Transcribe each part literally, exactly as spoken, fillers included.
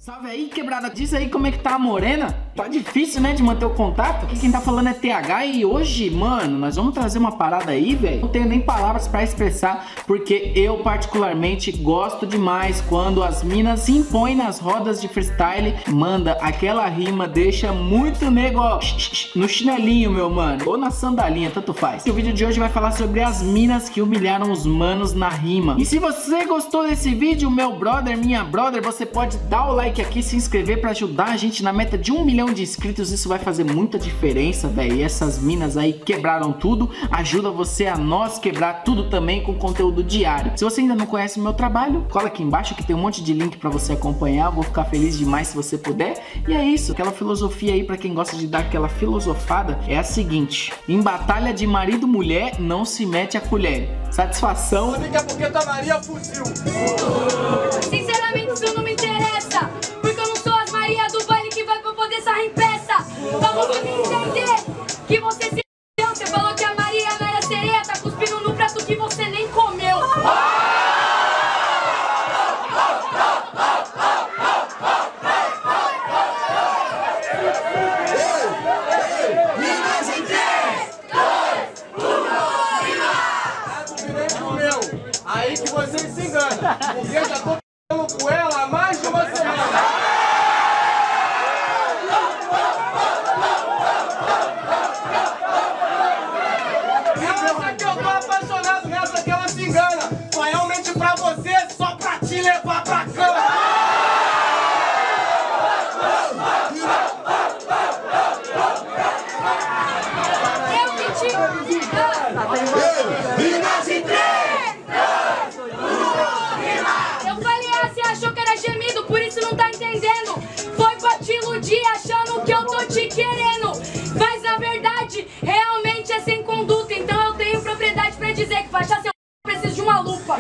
Salve aí, quebrada. Diz aí como é que tá a morena. Tá difícil, né, de manter o contato. Aqui quem tá falando é T H e hoje, mano, nós vamos trazer uma parada aí, velho. Não tenho nem palavras pra expressar, porque eu particularmente gosto demais quando as minas se impõem nas rodas de freestyle, manda aquela rima, deixa muito nego no chinelinho, meu mano, ou na sandalinha, tanto faz. E o vídeo de hoje vai falar sobre as minas que humilharam os manos na rima. E se você gostou desse vídeo, meu brother, minha brother, você pode dar o like aqui, se inscrever pra ajudar a gente na meta de um milhão de inscritos. Isso vai fazer muita diferença, velho. E essas minas aí quebraram tudo, ajuda você a nós quebrar tudo também com conteúdo diário. Se você ainda não conhece o meu trabalho, cola aqui embaixo que tem um monte de link pra você acompanhar. Vou ficar feliz demais se você puder. E é isso, aquela filosofia aí pra quem gosta de dar aquela filosofada é a seguinte: em batalha de marido e mulher, não se mete a colher. Satisfação. Daqui a pouco tá Maria fuzil. Sinceramente isso não me interessa, porque eu não sou as Maria do baile que vai pra poder sarrar em peça. Pra você me entender que você se deu, você falou que a Maria não era sereia, tá cuspindo no prato que você nem comeu. Aí que você se engana, porque eu já tô falando com ela há mais de uma semana. Nessa que eu tô apaixonado, nessa que ela se engana. Foi realmente pra você, só pra te levar pra cama. Eu que te Eu falei, ah, você achou que era gemido, por isso não tá entendendo. Foi pra te iludir achando que eu tô te querendo, mas na verdade, realmente é sem conduta. Então eu tenho propriedade pra dizer que pra achar seu preciso de uma lupa.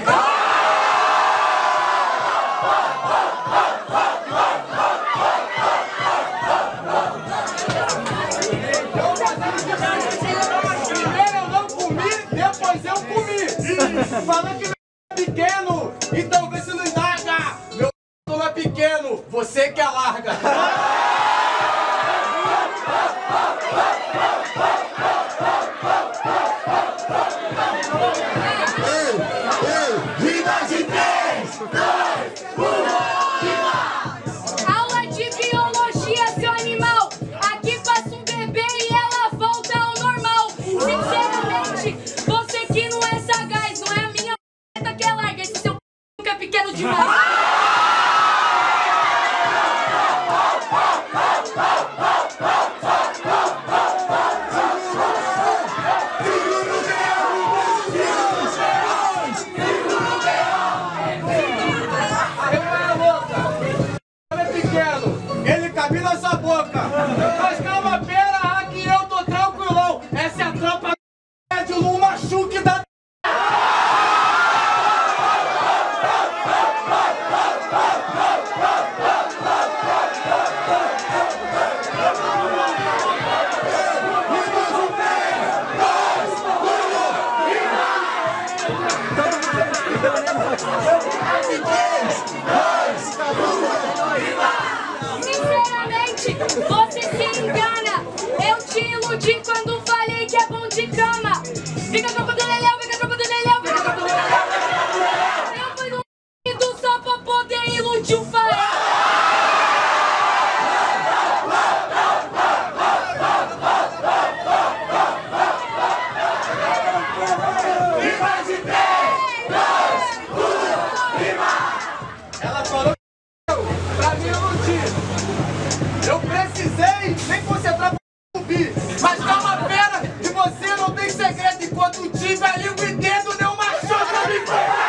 Primeiro eu não comi, depois eu comi. Falando que é pequeno, então vê se não indaga. Meu não é pequeno, você que é larga. Aula de biologia, seu animal. Aqui passa um bebê e ela volta ao normal. Sinceramente, você que não é sagaz, não é a minha p*** que é larga. Esse seu p*** é pequeno demais. Ele cabe na sua boca. Mas calma, pera, aqui eu tô tranquilão. Essa é a tropa de um machuque da... Sinceramente, você se engana. Eu te iludi quando falei que é bom de cama. Fica a tropa do Leléu, fica a tropa do Leléu, fica a tropa do Leléu. Eu fui no m*** só pra poder iludir o farol. Ela falou pra me iludir. Eu precisei nem concentrar pra subir. Mas calma, pera, que você não tem segredo. Enquanto tiver língua e dedo, não machuca me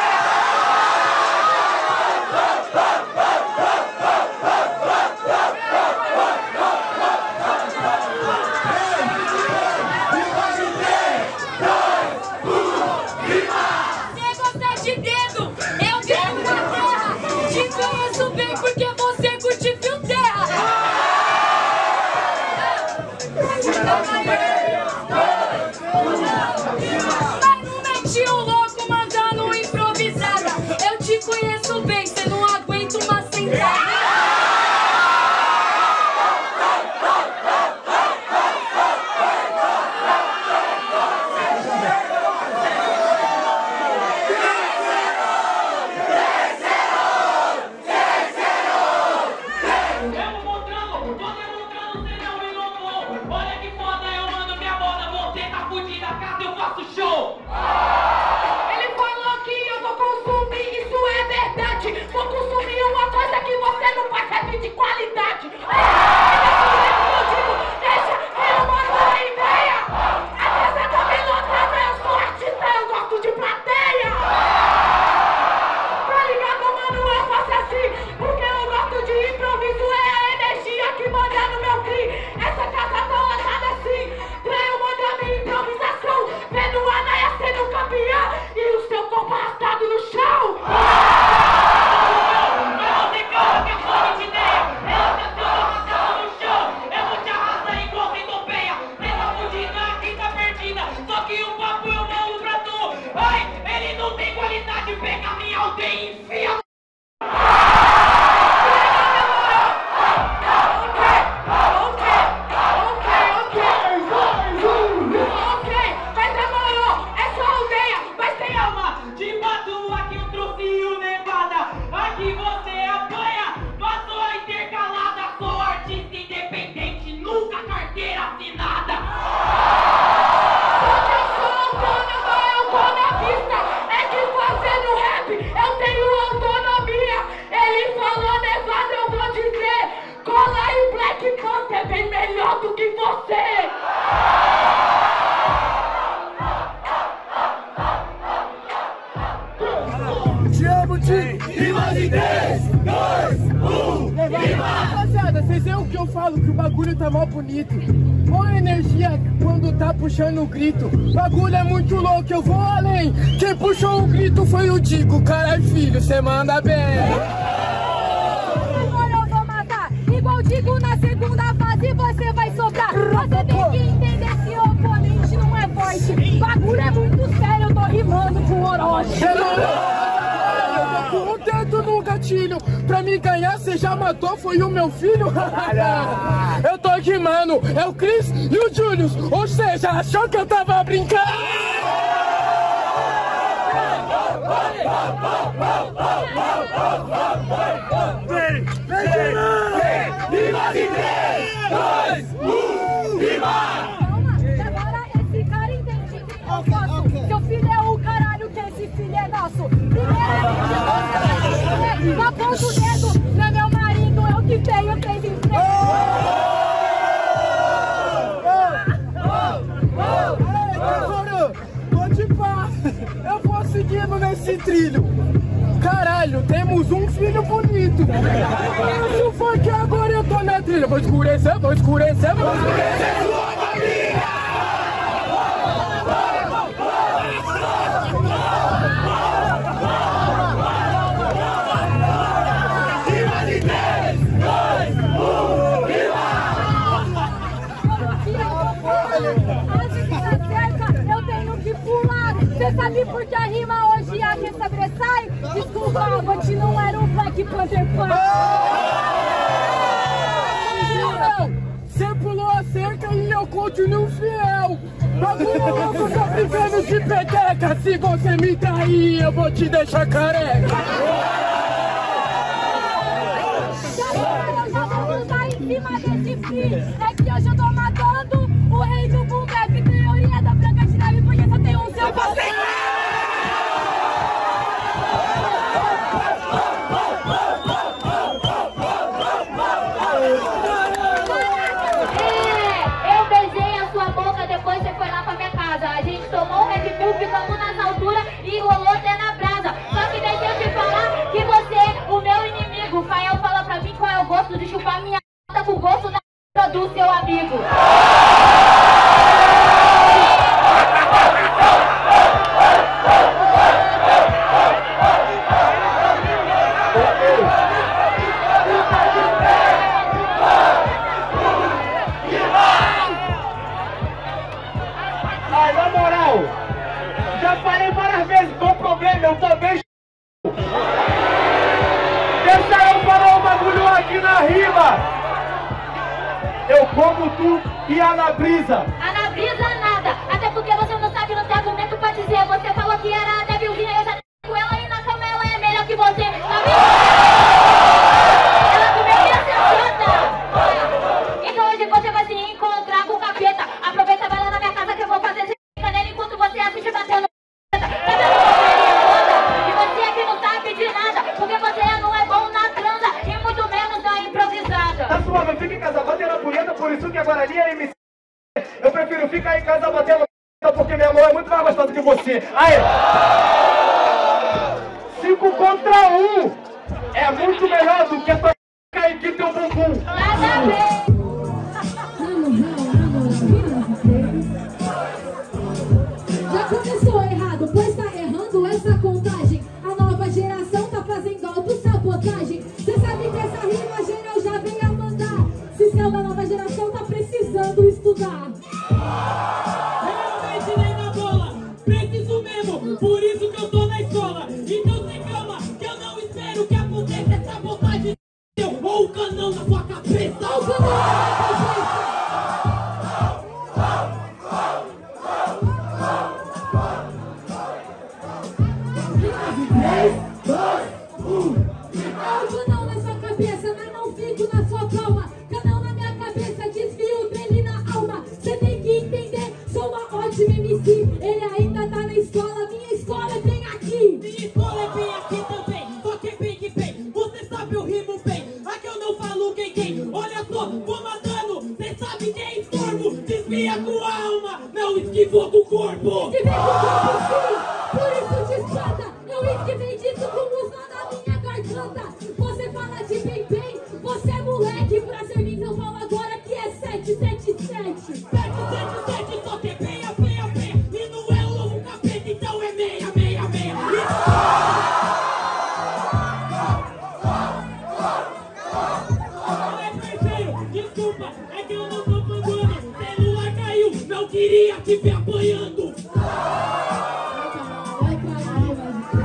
Você gosta de dedo, eu dedo na terra. Te conheço bem porque você curte fio terra. Mas não mente alto que você! Te amo, Ti! Rima de três, dois, um, rima! Rapaziada, vocês veem o que eu falo, que o bagulho tá mó bonito. Boa energia quando tá puxando o grito. Bagulho é muito louco, eu vou além. Quem puxou o grito foi o Digo. Caralho, filho, cê manda bem. Agora eu vou matar. Igual Digo na segunda fase, você vai sobrar. Você tem que entender se o oponente não é forte. Bagulho é muito sério, eu tô rimando com Orochi. Com um dedo no gatilho, pra me ganhar cê já matou, foi o meu filho? Eu tô rimando, é o Chris e o Julius, ou seja, achou que eu tava brincando? Vem, vem, vem, rima de três, dois, um, rima! Calma, que agora esse cara entende o que eu faço. Seu filho é o caralho, que esse filho é nosso. Primeiramente, você não aponta o dedo, não é meu marido, é o que veio três em três. Pode pá, eu vou seguindo nesse trilho. Caralho, temos um filho bonito. E o funk agora eu tô na trilha. Vou escurecer, vou escurecer, vou escurecer sua família. Você sabe por que a rima hoje a que sobressai? Desculpa, Boti não era um Black Panther pai. Você pulou a cerca e eu continuo fiel. Bagulho louco, só brincando de peteca. Se você me trair, eu vou te deixar careca. Eu já vou lutar em cima desse fim. É que hoje eu tô matando o rei do boom bap. Teoria da Branca de Neve, porque só tem um seu passeio. É, eu beijei a sua boca, depois você foi lá pra minha casa. A gente tomou um Red Bull, ficamos nas alturas e rolou até na brasa. Só que deixa eu te falar que você é o meu inimigo. Fael fala pra mim qual é o gosto de chupar minha p*** com o gosto da p*** do seu amigo. Ai, na moral, já falei várias vezes, qual o problema? Eu também deixa eu falar um bagulho aqui na rima. Eu como tu e a na brisa. A na brisa nada, até porque você não sabe, não tem argumento pra dizer. Você falou que era a devilzinha, eu já com ela e na cama ela é melhor que você. Tá vendo? Ela comeu minha sessenta. Então hoje você vai se encontrar com o capeta. Aproveita, vai lá na minha casa que eu vou fazer esse canela enquanto você assiste batendo. Tá vendo como e você aqui não sabe de nada, porque você não é bom na transa e muito menos na improvisada. Tá suave, eu fico em casa batendo a punheta, por isso que agora ali é M C. Eu prefiro ficar em casa batendo a porque minha mão é muito mais gostosa que você. Aí! Cinco contra um! É muito melhor do que essa c*** aí que teu bumbum. Nada a ver. Já começou errado, pois tá errando essa contagem. A nova geração tá fazendo autossabotagem. Cê sabe que essa rima geral já veio a mandar. Se céu da nova geração tá precisando estudar. Realmente nem na bola, preciso mesmo, por isso que eu tô na escola. Então se calma, que eu não espero que aconteça essa sabotagem. Ou o canão na sua cabeça. Ou o canão na sua cabeça. três, dois, um. Algo não na sua cabeça, mas não fico na sua palma. Canão na minha cabeça, desvio dele na alma. Você tem que entender, sou uma ótima M C. Ele ainda tá na escola, minha escola é bem aqui. Minha escola é bem aqui também, só que é bem que bem. Você sabe o rimo bem, aqui eu não falo quem quem. Olha só, vou matando, cê sabe quem esquivou com o corpo. Esquivei com o corpo, sim, por isso te espanta. Eu esquivei disso com uso na minha garganta. Você fala de bem bem, você é moleque. Pra ser mim eu falo agora que é sete sete sete. sete sete sete, só que é meia, meia, meia. E não é o novo capeta, então é meia, meia, meia. Ai, parceiro, desculpa, é que eu não tô pagando. Celular caiu, não queria te ver apanhando. Vai cair,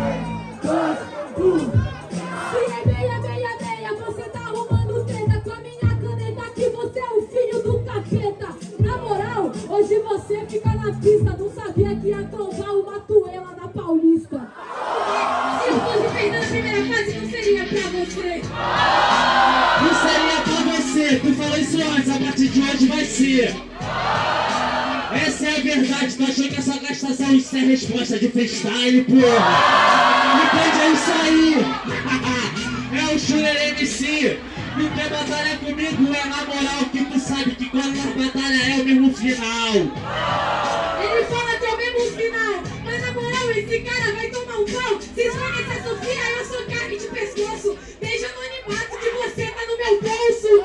se é meia, meia, meia, você tá arrumando treta com a minha caneta que você é o filho do capeta. Na moral, hoje você fica na pista, não sabia que ia trombar uma tuela na Paulista. Se eu fosse perder na primeira fase, não seria pra você. Não seria pra você, tu falou isso antes, a partir de hoje vai ser. Essa é a verdade, tu achou que essa gastação isso é resposta de freestyle, porra? Entende? É isso aí! É o Shuler M C! Não quer batalha comigo, é na moral que tu sabe que quando nós batalha é o mesmo final! Ele fala que é o mesmo final, mas na moral esse cara vai tomar um pau. Vocês conhecem a Sofia, eu sou carne de pescoço. Desde o anonimato que você tá no meu bolso.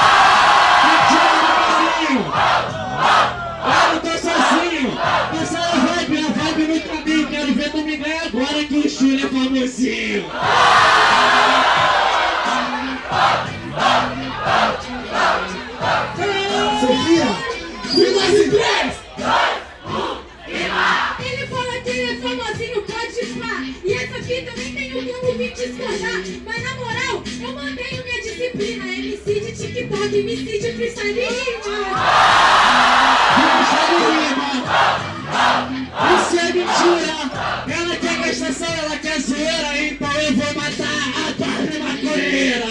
Eu não tô sozinho! Passa a vibe, a vibe no caminho. Quero ver tu me ganhar agora que o Shuler é famosinho! Sofia, me dá esse três! Ele fala que ele é famosinho, pode pá. E essa fita nem tem o como vir discordar. Mas na moral, eu mantenho minha disciplina. M C de TikTok, M C de freestyle e rima. Isso é mentira! Ela quer gastação, ela quer zoeira, então eu vou matar a Barbie maconheira!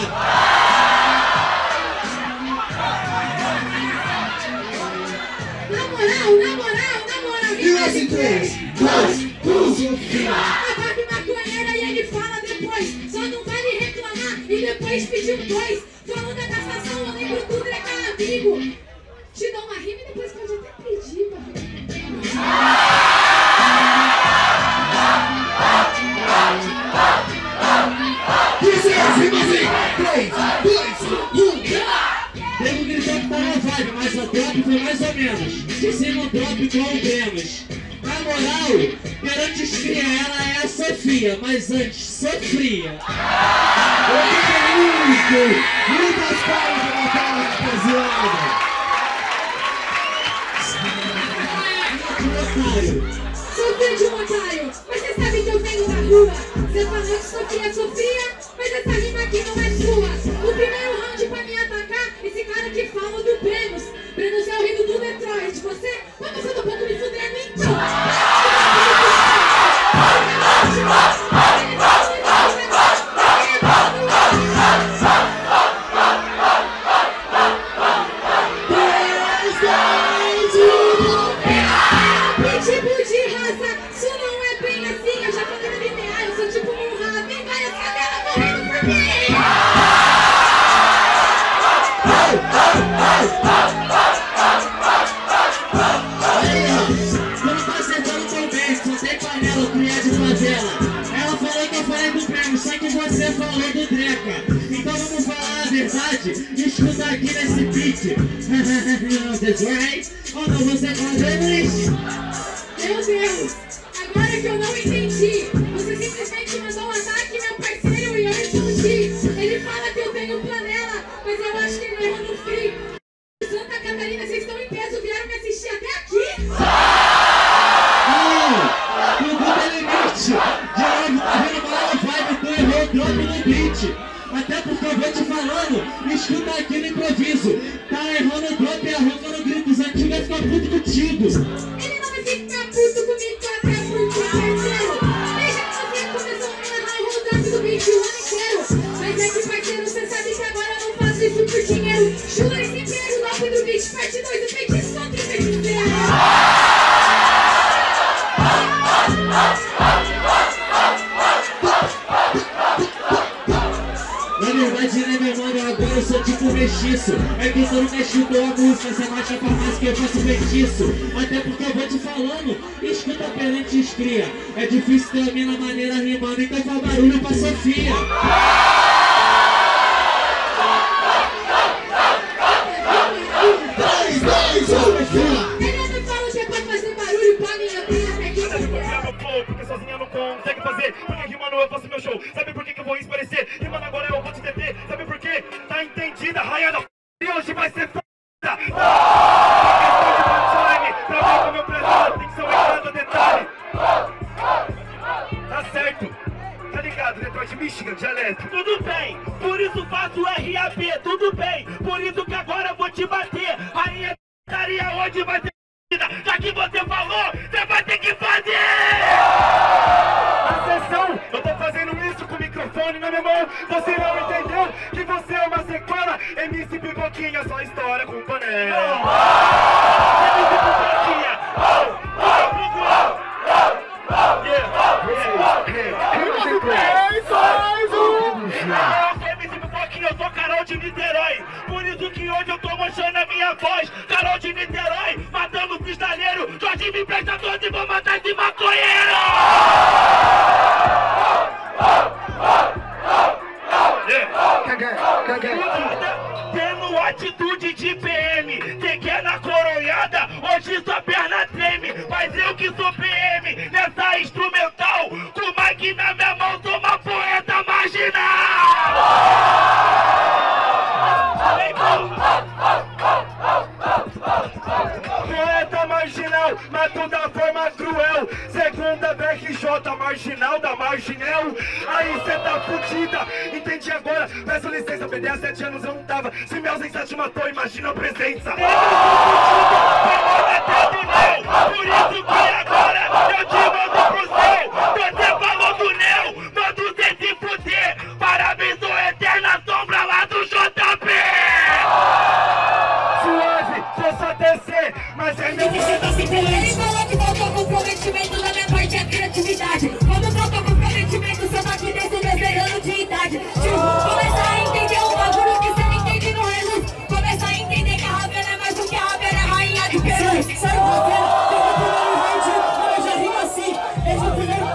Na moral, na moral, na moral. Me dá esse três, dois, um, Sofia! A Barbie maconheira e ele fala depois. Só não vale reclamar e depois pedir um dois. Falando da gastação, eu lembro tudo, é cara amigo. Te dou uma rima e depois pode até pedir, mano. três, dois, um. Teve um gritão que tá na vibe, mas a drop foi mais ou menos. Se sim, no drop com o Benos. Na moral, perante os cria, ela é a Sofia, mas antes sofria. Muito! Muitas palmas de batalha, rapaziada! Sofia de um otário, mas você sabe que eu venho da rua. Você falou que Sofia é Sofia, mas essa rima aqui não é sua. O primeiro round pra me atacar, esse cara que fala do Brenos. Brenos é o rei do Detroit. Você vai passando um pouco me fudendo então. Pitbull de raça, isso não é bem assim. Eu já falei na L N A, eu sou tipo um rato. Tem várias cadelas morrendo por mim. Não tá acertando tão bem, só tem panela, cria de favela. Ela falou que eu falei do prêmio, só que você falou do Dreca. Então vamos falar a verdade, escuta aqui nesse beat. That's right. Ou não, você fala inglês? Meu Deus, agora que eu não entendi. Você simplesmente mandou um ataque, meu parceiro, e eu respondi. Ele fala que eu tenho panela, mas eu acho que ele errou no free. Santa Catarina, vocês estão em peso, vieram me assistir até aqui? Não! Não dá limite! De novo, tá vendo mal vibe, tu errou o drop no beat! Até porque eu vou te falando, escuta aqui no improviso. Tá errando o drop e arrancando gritos, a gente vai ficar puto contigo. Ele não vai ficar puto comigo até porque, parceiro. Desde que você começou a errar o drop do beat o ano inteiro. Mas é que, parceiro, você sabe que agora eu não faço isso por dinheiro. Jura sempre erra o drop do beat, parte dois, o feitiço contra o feiticeiro. Na verdade, né, meu mano, agora eu sou de tipo mestiço. É que você nunca estudou a música, você não acha pra mais que eu faço feitiço. Até porque eu vou te falando, escuta perante escria. É difícil ter a minha maneira rimando, então faz barulho pra Sofia. Porque sozinha eu não consegue fazer. Porque rimando eu faço meu show. Sabe por que que eu vou esparecer? Rimando agora eu vou te deter. Sabe por quê? Tá entendida, rainha da f***. E hoje vai ser f***. Pra ver como eu prezo, tem que ser um cada detalhe. Tá certo. Tá ligado, Detroit, Michigan, dialeto. Tudo bem, por isso faço R A P, tudo bem. Por isso que agora eu vou te bater. Rainha estaria onde vai ter. Já que você falou, você vai ter que fazer! Na sessão, eu tô fazendo isso com o microfone na minha mão. Você não entendeu que você é uma sequela? M C Pipoquinha, só história com panela. M C Pipoquinha! M C Pipoquinha, eu sou Carol de Niterói. Por isso que hoje eu tô mostrando a minha voz. Carol de Niterói, matando o cristaleiro. Jorge me presta doze e vou matar esse maconheiro! Tendo atitude de P M, cê quer na coronhada, hoje sua perna treme. Mas eu que sou P M, nessa instrumental, com o mic na minha mão, sou uma poeta marginal. Poeta marginal, matou da forma cruel. Segunda B R J, marginal da Marginel. Aí cê tá fudida, entendi agora. Peço licença, B D há sete anos eu não tava. Se minha ausência te matou, imagina a presença. Por isso que agora eu te mando pro céu. Você falou do Neo, mando cê se fuder. Parabéns, sou eterna sombra lá do J P. Suave, vou só descer, mas ainda você tá se Ele falou que faltou comprometimento da minha parte é criatividade. Quando faltou comprometimento, você tá aqui dentro desenhando de idade. Tipo, começar a entender um bagulho que você não entende no reluz. Começar a entender que a Ravena é mais do que a Ravena é rainha de Peru. Sai Ravena, tem o primeiro round, eu já rimo assim. Esse é o primeiro.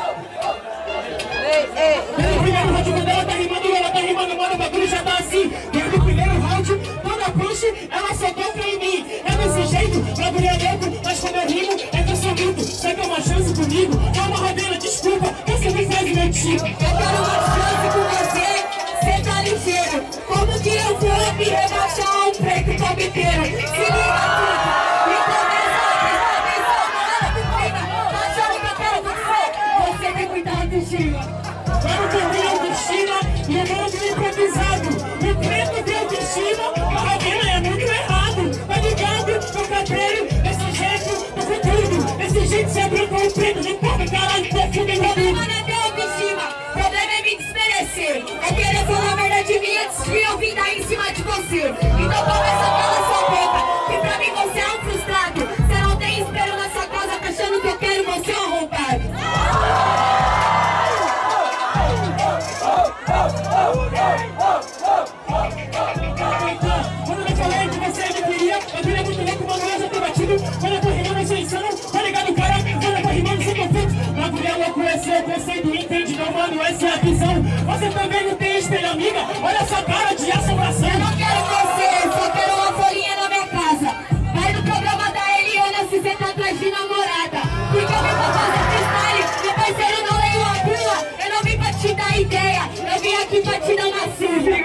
Ei, ei, o primeiro round, quando ela tá rimando, ela tá rimando, mano, o bagulho já tá assim. Desde o primeiro round, toda push, ela só confia em mim. É desse jeito, bagulho é louco, mas quando eu rimo, é que eu sou mito. Você quer uma chance comigo? Calma, Ravena, desculpa, você me faz mentir. Eu quero uma chance com você, cê tá ligeiro. Como que eu vou me rebaixar um preto palpiteiro? Se liga tudo, e começa a prestar atenção na hora do clima. Tá achando que eu quero você? Você tem muita autoestima. Quero ter minha autoestima e o mundo improvisado. O preto tem autoestima, a Ravena é muito errado. Tá ligado? Eu cabreiro, desse jeito, no futuro. Desse jeito você branco ou preto, não importa, caralho, confundo em Problema não é ter autoestima, problema é me desmerecer. É querer falar a verdade minha antes de eu vir daí em cima de você. Então começa pela sua boca, que pra mim você é um frustrado. Você não tem espelho na sua casa, tá achando que eu quero você arrombado. Quando eu falei que você me queria, eu queria muito louco, mano, eu já tô batido. Quando eu tô rimando, eu sou insano, tá ligado, cara? Quando eu tô rimando, você confuso. Bagulho é louco, esse é o conceito, entende? Não, mano, essa é a visão. Você também não tem espelho, amiga? Olha essa cara de assombração. Eu não quero você, só quero uma folhinha na minha casa. Vai no programa da Eliana se você tá atrás de namorada. Porque eu vim pra fazer freestyle, meu parceiro não leio a bula. Eu não vim pra te dar ideia, eu vim aqui pra te dar uma surra.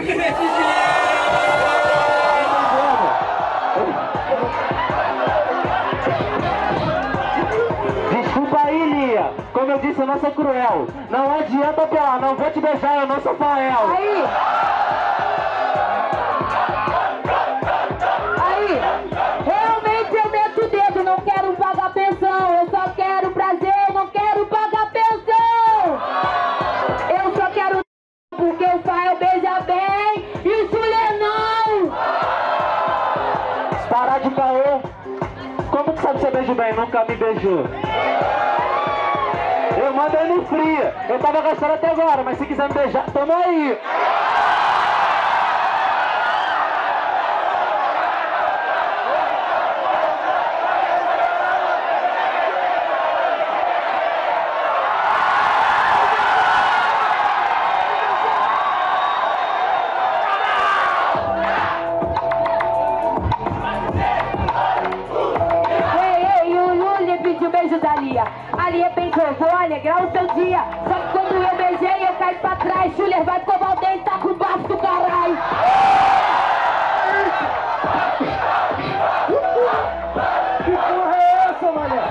Desculpa aí, Lia. Como eu disse, eu não sou cruel. Não adianta apelar, não vou te beijar, eu não sou Fael. Aí! Aí! Realmente eu meto o dedo, não quero pagar pensão. Eu só quero prazer, eu não quero pagar pensão. Eu só quero porque o Fael beija bem e o Sulê não. Parar de caô. Como que sabe que você beija bem? Nunca me beijou. Eu mando aí no fria. Eu tava gastando até agora, mas se quiser me beijar, tamo aí. alegrar o seu dia. Só que quando eu beijei, eu caí pra trás. Schuller vai escovar o dente, tá com bafo do caralho. Que porra é essa, mané?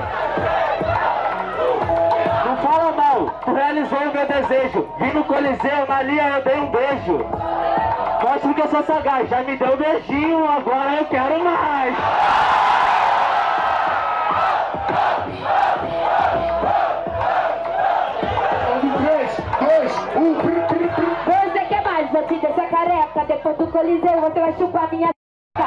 Não fala mal, tu realizou o meu desejo. Vim no Coliseu, na linha eu dei um beijo. Mostra que eu sou sagaz, já me deu um beijinho, agora eu quero mais. três, dois, um. Você quer mais? Vou te deixar careca. Depois do Coliseu você vai chupar minha c****.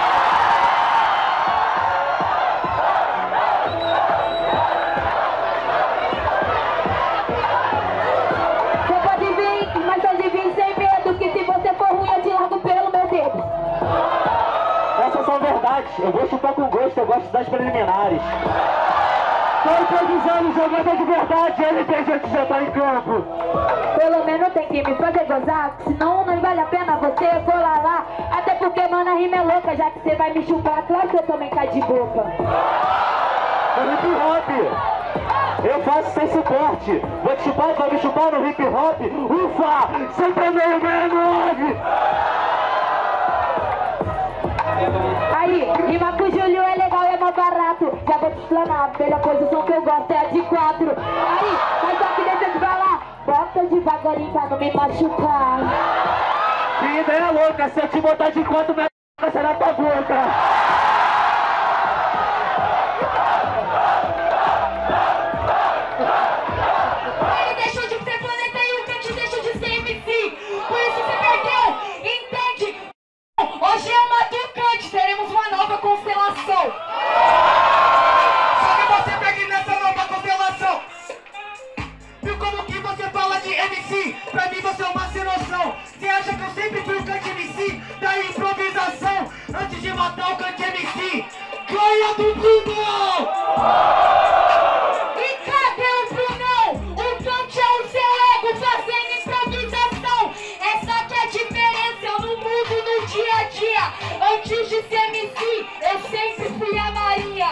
Você pode vir, mas pode vir sem medo. Que se você for ruim eu te largo pelo meu dedo. Essas são verdades, eu vou chupar com gosto, eu gosto das preliminares. Todos os anos jogando de verdade, ele tem gente já tá em campo. Pelo menos tem que me fazer gozar, senão não vale a pena você colar lá. Até porque, mano, a rima é louca, já que você vai me chupar, claro que eu também caio de boca. No hip hop, eu faço sem suporte. Vou te chupar, vai me chupar no hip hop. Ufa, sempre meio menor. Aí, rima com o Júlio é legal, é mó barato. Já vou te explanar, a melhor posição que eu gosto é a de quatro. Aí, mas só que deixa eu te falar, bota devagarinho pra não me machucar. Que ideia louca, se eu te botar de quatro, minha c*** será tua boca. Ele deixou de ser planeta e o Kant deixou de ser M C. Por isso você perdeu, entende? Hoje eu mato o Kant, teremos uma nova constelação. Só que você pegue nessa nova constelação. Viu como que você fala de M C? Pra mim você é uma sem noção. Você acha que eu sempre fui o Kant M C da improvisação? Antes de matar o Kant M C, ganha do Brunão! E cadê o Brunão? O Kant é o seu ego fazendo improvisação. Essa que é a diferença, eu não mudo no dia a dia. Antes de ser M C, eu sempre fui a Maria.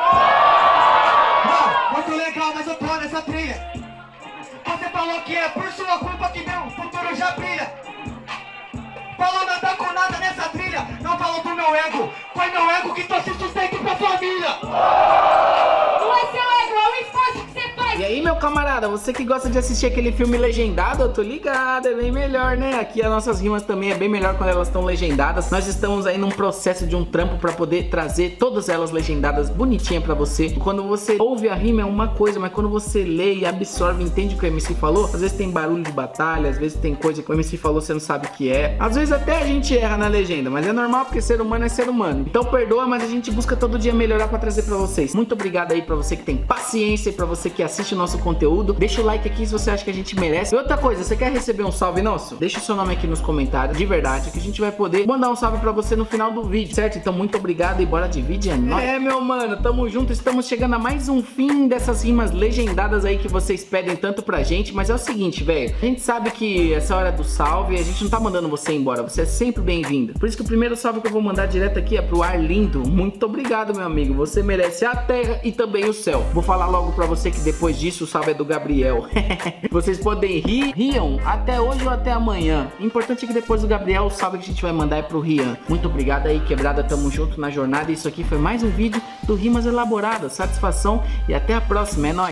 Ah, muito legal, mas eu tô nessa trilha. Você falou que é por sua culpa que meu futuro já brilha. Falou nada com nada nessa trilha. Não falou do meu ego. Foi meu ego que trouxe sustento pra família. Não é seu ego, é o esforço que você faz. E aí, meu camarada, você que gosta de assistir aquele filme legendado, eu tô ligado, é bem melhor, né? Aqui as nossas rimas também é bem melhor quando elas estão legendadas. Nós estamos aí num processo de um trampo pra poder trazer todas elas legendadas bonitinha pra você. Quando você ouve a rima é uma coisa, mas quando você lê e absorve, entende o que o M C falou, às vezes tem barulho de batalha, às vezes tem coisa que o M C falou, você não sabe o que é. Às vezes até a gente erra na legenda, mas é normal porque ser humano é ser humano. Então perdoa, mas a gente busca todo dia melhorar pra trazer pra vocês. Muito obrigado aí pra você que tem paciência e pra você que assiste o nosso conteúdo. Deixa o like aqui se você acha que a gente merece. E outra coisa, você quer receber um salve nosso? Deixa o seu nome aqui nos comentários, de verdade, que a gente vai poder mandar um salve pra você no final do vídeo, certo? Então muito obrigado e bora de vídeo, é nóis. É, meu mano, tamo junto, estamos chegando a mais um fim dessas rimas legendadas aí que vocês pedem tanto pra gente. Mas é o seguinte, velho, a gente sabe que essa hora do salve, a gente não tá mandando você embora, você é sempre bem-vindo. Por isso que o primeiro salve que eu vou mandar direto aqui é pro Arlindo. Muito obrigado, meu amigo, você merece a terra e também o céu. Vou falar logo pra você que depois disso o salve é do Gabriel. Vocês podem rir, riam até hoje ou até amanhã. O importante é que depois do Gabriel o salve que a gente vai mandar é pro Rian. Muito obrigado aí, quebrada, tamo junto na jornada. Isso aqui foi mais um vídeo do Rimas Elaboradas. Satisfação e até a próxima, é nóis.